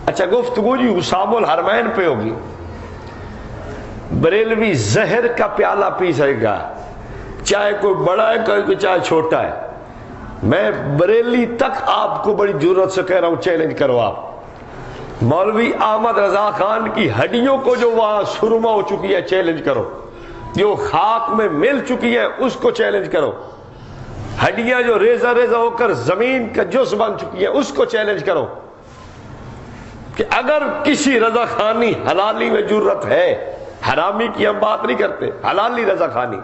اچھا گفتگو جی حسام الحرمین پہ ہوگی. بریلوی زہر کا پیالہ پی سکے گا، چاہے کوئی بڑا ہے کوئی چاہے چھوٹا ہے. میں بریلی تک آپ کو بڑی جرت سے کہہ رہا ہوں، چیلنج کرو آپ مولوی احمد رضا خان کی ہڈیوں کو جو وہاں سرما ہو چکی ہے چیلنج کرو، جو خاک میں مل چکی ہے اس کو چیلنج کرو، ہڈیاں جو ریزہ ریزہ ہو کر زمین کا جز بن چکی ہے اس کو چیلنج کرو کہ اگر کسی رضا خانی حلالی میں جرت ہے، حرامی کی ہم بات نہیں کرتے، حلالی رضا خانی،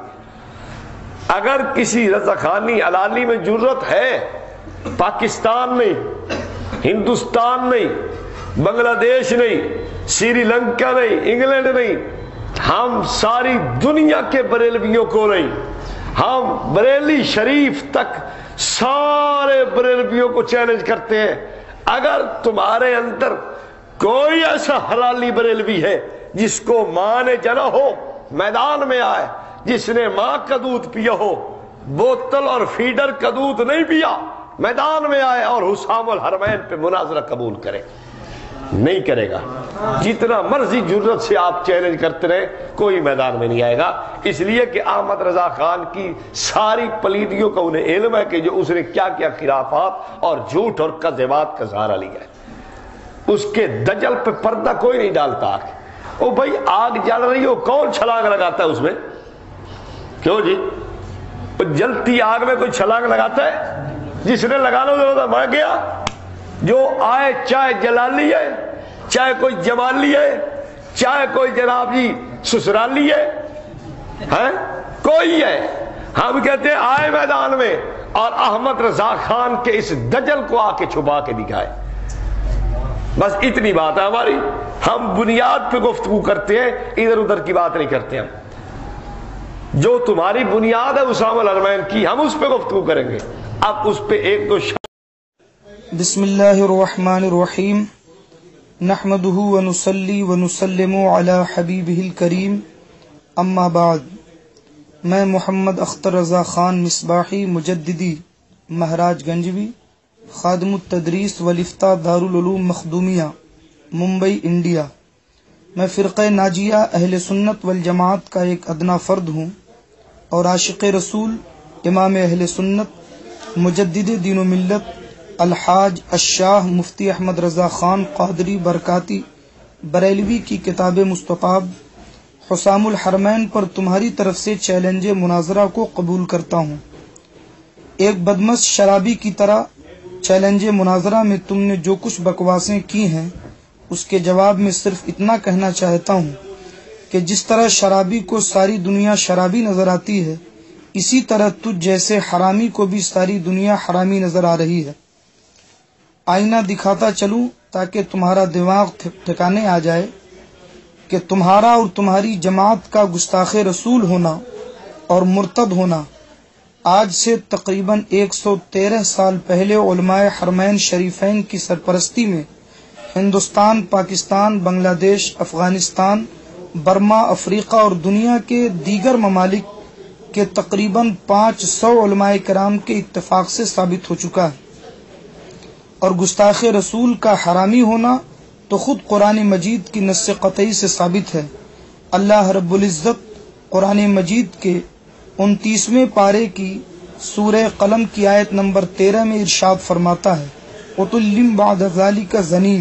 اگر کسی رضا خانی حلالی میں جرت ہے، پاکستان نہیں، ہندوستان نہیں، بنگلہ دیش نہیں، سری لنکا نہیں، انگلینڈ نہیں، ہم ساری دنیا کے بریلویوں کو نہیں، ہم بریلی شریف تک سارے بریلویوں کو چیلنج کرتے ہیں، اگر تمہارے اندر کوئی ایسا حلالی بریلوی ہے جس کو ماں نے جنا ہو میدان میں آئے، جس نے ماں کا دودھ پیا ہو، بوتل اور فیڈر کا دودھ نہیں پیا، میدان میں آئے اور حسام الحرمین پہ مناظرہ قبول کرے. نہیں کرے گا. جتنا مرضی جرت سے آپ چیلنج کرتے رہے کوئی میدان میں نہیں آئے گا، اس لیے کہ احمد رضا خان کی ساری پلیدیوں کا انہیں علم ہے کہ جو اس نے کیا کیا خرافات اور جھوٹ اور کذبات کا سہارا لیا ہے. اس کے دجل پہ پردہ کوئی نہیں ڈالتا. او بھائی آگ جل رہی ہو کون چھلانگ لگاتا ہے اس میں؟ کیوں جی؟ جلتی آگ میں کوئی چھلانگ لگاتا ہے؟ جس نے لگانا ہوتا میں گیا. جو آئے چاہے جلالی ہے، چاہے کوئی جمالی ہے، چاہے کوئی جناب جی سسرالی ہے، کوئی ہے، ہم کہتے ہیں آئے میدان میں اور احمد رضا خان کے اس دجل کو آ کے چھپا کے دکھائے. بس اتنی بات ہے ہماری. ہم بنیاد پہ گفتگو کرتے ہیں، ادھر ادھر کی بات نہیں کرتے. ہم جو تمہاری بنیاد ہے حسام الحرمین کی، ہم اس پہ گفتگو کریں گے. اب اس پہ ایک دو بسم اللہ الرحمن الرحیم نحمده ونصلی ونسلم علی حبیبہ الکریم اما بعد. میں محمد اختر رضا خان مصباحی مجددی مہاراج گنجوی، خادم التدریس والافتاء دارالعلوم مخدومیہ ممبئی انڈیا. میں فرقہ ناجیہ اہل سنت والجماعت کا ایک ادنا فرد ہوں اور عاشق رسول امام اہل سنت مجدد دین و ملت الحاج الشاہ مفتی احمد رضا خان قادری برکاتی بریلوی کی کتاب مستطاب حسام الحرمین پر تمہاری طرف سے چیلنج مناظرہ کو قبول کرتا ہوں. ایک بدمست شرابی کی طرح چیلنج مناظرہ میں تم نے جو کچھ بکواسیں کی ہیں اس کے جواب میں صرف اتنا کہنا چاہتا ہوں کہ جس طرح شرابی کو ساری دنیا شرابی نظر آتی ہے، اسی طرح تجھ جیسے حرامی کو بھی ساری دنیا حرامی نظر آ رہی ہے. آئینہ دکھاتا چلوں تاکہ تمہارا دماغ ٹھکانے آ جائے کہ تمہارا اور تمہاری جماعت کا گستاخ رسول ہونا اور مرتد ہونا آج سے تقریباً 113 سال پہلے علماء حرمین شریفین کی سرپرستی میں ہندوستان، پاکستان، بنگلہ دیش، افغانستان، برما، افریقہ اور دنیا کے دیگر ممالک کے تقریباً 500 علماء کرام کے اتفاق سے ثابت ہو چکا ہے. اور گستاخ رسول کا حرامی ہونا تو خود قرآن مجید کی نص قطعی سے ثابت ہے. اللہ رب العزت قرآن مجید کے 29ویں پارے کی سورہ قلم کی آیت نمبر 13 میں ارشاد فرماتا ہے وَتُلِّمْ بَعْدَ ذَلِكَ زَنِيمٌ.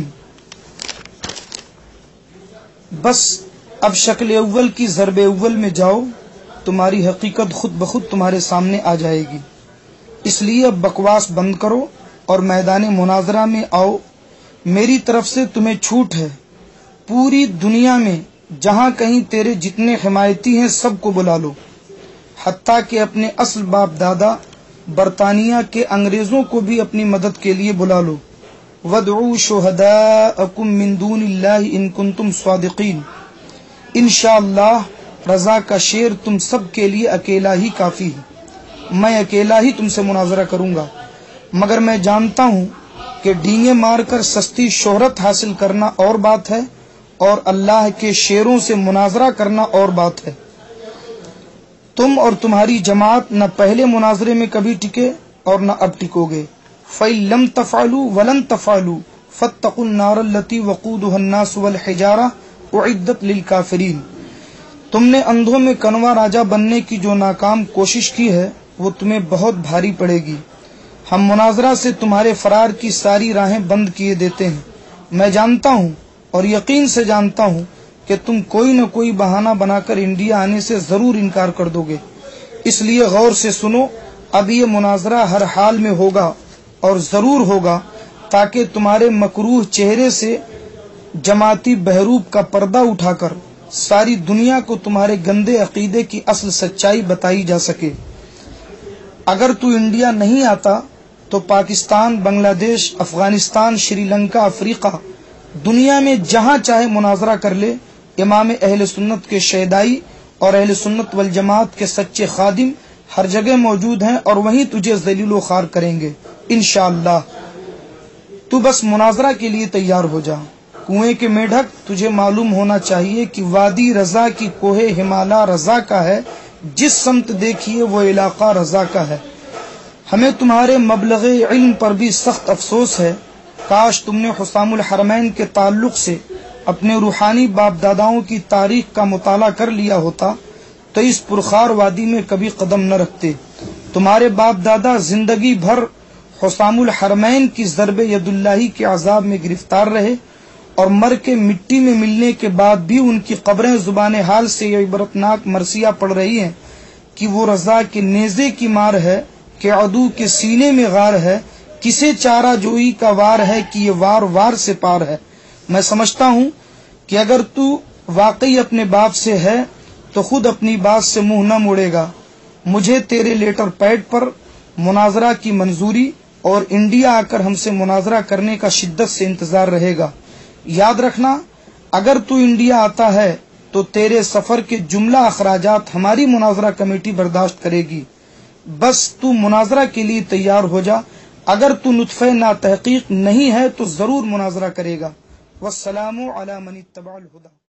بس اب شکل اول کی ضرب اول میں جاؤ، تمہاری حقیقت خود بخود تمہارے سامنے آ جائے گی. اس لیے اب بکواس بند کرو اور میدان مناظرہ میں آؤ. میری طرف سے تمہیں چھوٹ ہے، پوری دنیا میں جہاں کہیں تیرے جتنے حمایتی ہیں سب کو بلا لو، حتیٰ کہ اپنے اصل باپ دادا برطانیہ کے انگریزوں کو بھی اپنی مدد کے لیے بلا لو. وَادْعُوا شُهَدَاءَكُم مِّن دُونِ اللَّهِ إِن كُنتُمْ صَادِقِينَ. انشاءاللہ رضا کا شعر تم سب کے لیے اکیلا ہی کافی ہے. میں اکیلا ہی تم سے مناظرہ کروں گا، مگر میں جانتا ہوں کہ ڈینگے مار کر سستی شہرت حاصل کرنا اور بات ہے اور اللہ کے شعروں سے مناظرہ کرنا اور بات ہے. تم اور تمہاری جماعت نہ پہلے مناظرے میں کبھی ٹکے اور نہ اب ٹکو گے. فَإِن لَمْ تَفْعَلُوا وَلَن تَفْعَلُوا فاتقوا النار التي وقودها الناس والحجارة اعدت للكافرین۔ تم نے اندھوں میں کنوا راجا بننے کی جو ناکام کوشش کی ہے وہ تمہیں بہت بھاری پڑے گی۔ ہم مناظرہ سے تمہارے فرار کی ساری راہیں بند کیے دیتے ہیں۔ میں جانتا ہوں اور یقین سے جانتا ہوں کہ تم کوئی نہ کوئی بہانہ بنا کر انڈیا آنے سے ضرور انکار کر دو گے، اس لیے غور سے سنو۔ اب یہ مناظرہ ہر حال میں ہوگا اور ضرور ہوگا تاکہ تمہارے مکروہ چہرے سے جماعتی بہروپ کا پردہ اٹھا کر ساری دنیا کو تمہارے گندے عقیدے کی اصل سچائی بتائی جا سکے۔ اگر تو انڈیا نہیں آتا تو پاکستان، بنگلہ دیش، افغانستان، شری لنکا، افریقہ، دنیا میں جہاں چاہے مناظرہ کر لے، امام اہل سنت کے شیدائی اور اہل سنت والجماعت کے سچے خادم ہر جگہ موجود ہیں اور وہیں تجھے ذلیل و خوار کریں گے انشاءاللہ۔ تو بس مناظرہ کے لیے تیار ہو جا۔ کنویں کے میڈھک، تجھے معلوم ہونا چاہیے کہ وادی رضا کی کوہ ہمالا رضا کا ہے، جس سمت دیکھیے وہ علاقہ رضا کا ہے۔ ہمیں تمہارے مبلغ علم پر بھی سخت افسوس ہے۔ کاش تم نے حسام الحرمین کے تعلق سے اپنے روحانی باپ داداؤں کی تاریخ کا مطالعہ کر لیا ہوتا تو اس پرخار وادی میں کبھی قدم نہ رکھتے۔ تمہارے باپ دادا زندگی بھر حسام الحرمین کی ضرب ید اللہ کے عذاب میں گرفتار رہے اور مر کے مٹی میں ملنے کے بعد بھی ان کی قبریں زبان حال سے یہ عبرتناک مرثیہ پڑھ رہی ہیں کہ وہ رضا کے نیزے کی مار ہے کہ عدو کے سینے میں غار ہے، کسے چارہ جوئی کا وار ہے کہ یہ وار وار سے پار ہے۔ میں سمجھتا ہوں کہ اگر تو واقعی اپنے باپ سے ہے تو خود اپنی بات سے منہ نہ موڑے گا۔ مجھے تیرے لیٹر پیڈ پر مناظرہ کی منظوری اور انڈیا آ کر ہم سے مناظرہ کرنے کا شدت سے انتظار رہے گا۔ یاد رکھنا، اگر تو انڈیا آتا ہے تو تیرے سفر کے جملہ اخراجات ہماری مناظرہ کمیٹی برداشت کرے گی۔ بس تو مناظرہ کے لیے تیار ہو جا۔ اگر تو نطفہ نا تحقیق نہیں ہے تو ضرور مناظرہ کرے گا۔ والسلام علی من اتبع الہدی۔